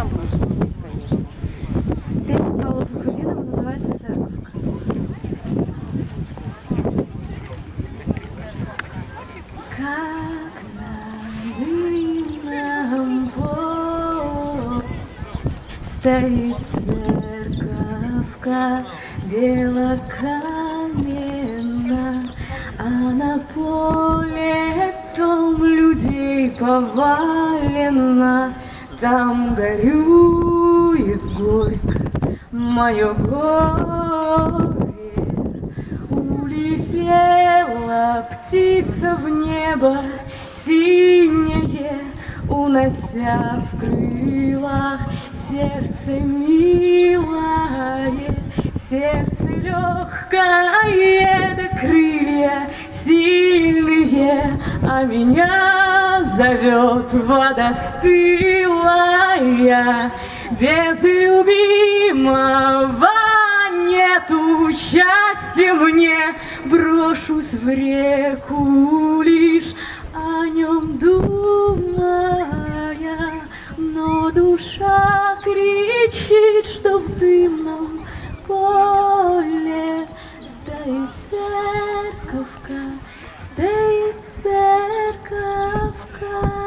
там больше пустить, конечно. Песня Павла Фахрудинова называется «Церковка». Как на длинном поле стоит церковка белокаменна, а на поле том людей повалено, там горюет горько мое горе. Улетела птица в небо синее, унося в крылах сердце милое, сердце легкое, да крылья сильные, а меня зовет вода стылая. Без любимого нету счастья мне, брошусь в реку лишь о нем думая, но душа кричит, что в дымном поле стоит церковка, стоит церковка.